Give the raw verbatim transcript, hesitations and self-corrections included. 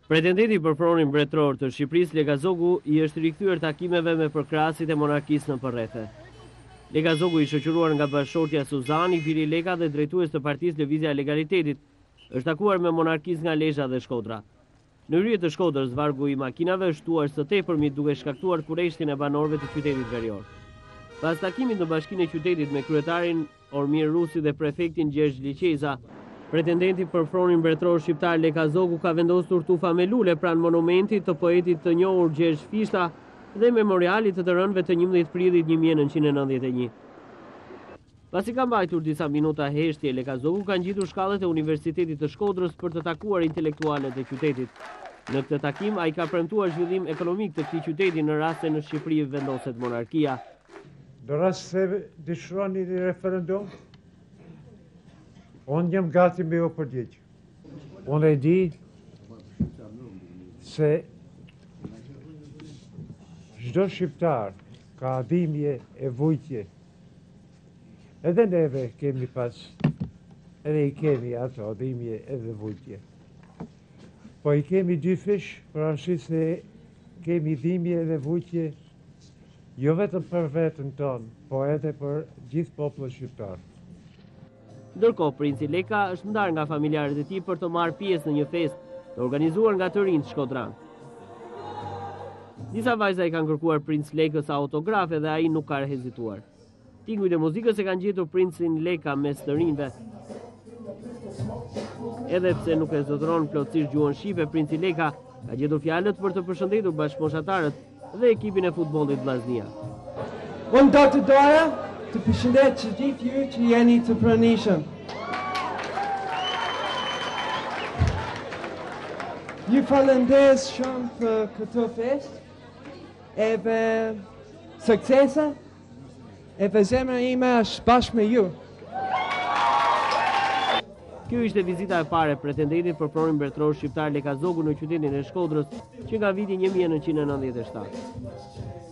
Pretendenti për pronin mbretëror të Shqipërisë, Legazogu i është rikthyer takimeve me përkrahasit e monarkisë në përrethe. Legazogu i shoqëruar nga bashkëshortja Suzan, i biri Leka dhe drejtues të Partisë Lëvizja e Legalitetit, është takuar me monarkistë nga Lezhë dhe Shkodra. Në hyrje të Shkodrës, vargu i makinave është tuar së tepërmit duke shkaktuar kurreshtin e banorëve të qytetit verior. Pas takimit në Bashkinë e Qytetit me kryetarin Ormir Rusi dhe prefektin Gjergj Liqeza, pretendenti për pronin mbretëror shqiptar Legazogu ka vendosur tufa me lule pranë monumentit të poetit të njohur Gjergj Fishta dhe memorialit të të rënëve të njëmbëdhjetë prillit një mijë e nëntëqind e nëntëdhjetë e një. Pasi ka mbajtur disa minuta heshtje, Legazogu ka ngjitur shkallët e Universitetit të Shkodrës për të takuar intelektualet e qytetit. Në këtë takim, ai ka premtuar zhvillim ekonomik të këtij qyteti në rast se në Shqipëri vendoset monarkia. Në rast se dëshironi një referendum, unë jam gati me u përgjigj. Unë e di se çdo shqiptar ka dhimbje e vujtje. Edhe neve kemi pas, edhe i kemi ato dhimbje edhe vujtje. Po i kemi dy fish, për arsye se kemi dhimbje edhe vujtje jo vetëm për veten tonë, po edhe për gjithë popullin shqiptar. Ndërkohë, princi Leka është ndarë nga familjarët e tij për të marrë pjesë në një festë të organizuar nga të rinjt shkodran. Disa vajza i kanë kërkuar princ Lekës autografe dhe ai nuk ka hezituar. Tingujt e muzikës e kanë gjetur princin Leka mes të rinjve. Edhe pse nuk e zotëron plotësisht gjuhën shqipe, princi Leka ka gjetur fjalët për të përshëndetur bashkëmoshatarët dhe ekipin e futbollit Vllaznia. Unë do të doja të përshëndet që gjithë ju që jeni të pranishëm. Ju falenderoj shumë për këtë festë, edhe suksese, edhe zemra ime është bashkë me ju. Kjo ishte vizita e parë e pretendentit për pronin mbretëror shqiptar Legazogu në qytetin e Shkodrës që nga viti një mijë e nëntëqind e nëntëdhjetë e shtatë.